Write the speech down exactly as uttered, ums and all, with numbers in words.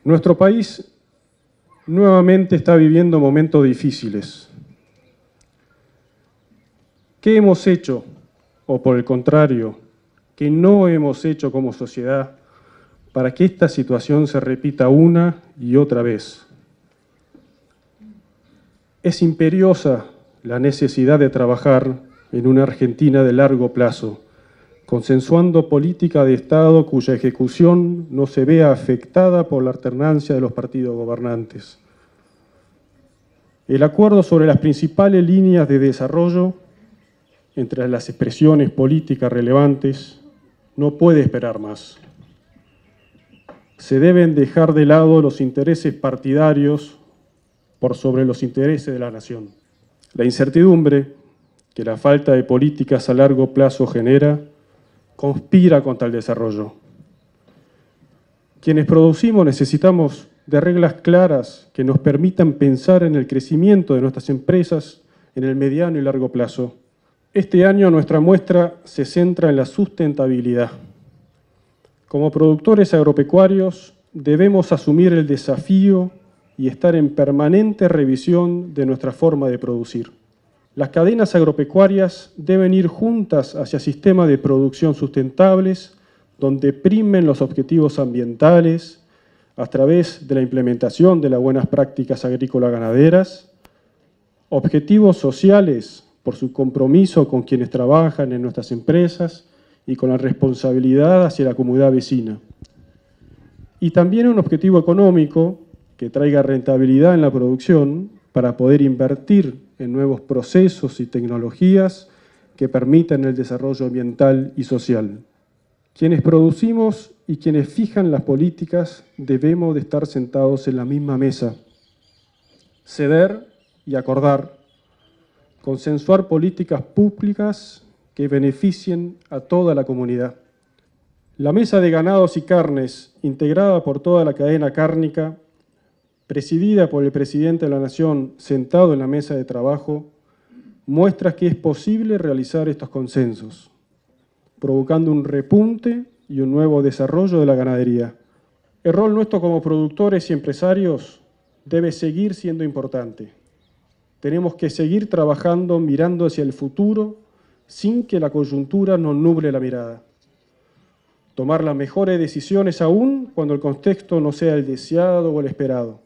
Nuestro país nuevamente está viviendo momentos difíciles. ¿Qué hemos hecho, o por el contrario, qué no hemos hecho como sociedad para que esta situación se repita una y otra vez? Es imperiosa la necesidad de trabajar en una Argentina de largo plazo, consensuando política de Estado cuya ejecución no se vea afectada por la alternancia de los partidos gobernantes. El acuerdo sobre las principales líneas de desarrollo entre las expresiones políticas relevantes no puede esperar más. Se deben dejar de lado los intereses partidarios por sobre los intereses de la nación. La incertidumbre que la falta de políticas a largo plazo genera conspira contra el desarrollo. Quienes producimos necesitamos de reglas claras que nos permitan pensar en el crecimiento de nuestras empresas en el mediano y largo plazo. Este año nuestra muestra se centra en la sustentabilidad. Como productores agropecuarios debemos asumir el desafío y estar en permanente revisión de nuestra forma de producir. Las cadenas agropecuarias deben ir juntas hacia sistemas de producción sustentables, donde primen los objetivos ambientales a través de la implementación de las buenas prácticas agrícolas ganaderas, objetivos sociales por su compromiso con quienes trabajan en nuestras empresas y con la responsabilidad hacia la comunidad vecina. Y también un objetivo económico que traiga rentabilidad en la producción para poder invertir en nuevos procesos y tecnologías que permitan el desarrollo ambiental y social. Quienes producimos y quienes fijan las políticas debemos de estar sentados en la misma mesa, ceder y acordar, consensuar políticas públicas que beneficien a toda la comunidad. La mesa de ganados y carnes, integrada por toda la cadena cárnica, presidida por el presidente de la Nación sentado en la mesa de trabajo, muestra que es posible realizar estos consensos, provocando un repunte y un nuevo desarrollo de la ganadería. El rol nuestro como productores y empresarios debe seguir siendo importante. Tenemos que seguir trabajando mirando hacia el futuro sin que la coyuntura nos nuble la mirada. Tomar las mejores decisiones aún cuando el contexto no sea el deseado o el esperado.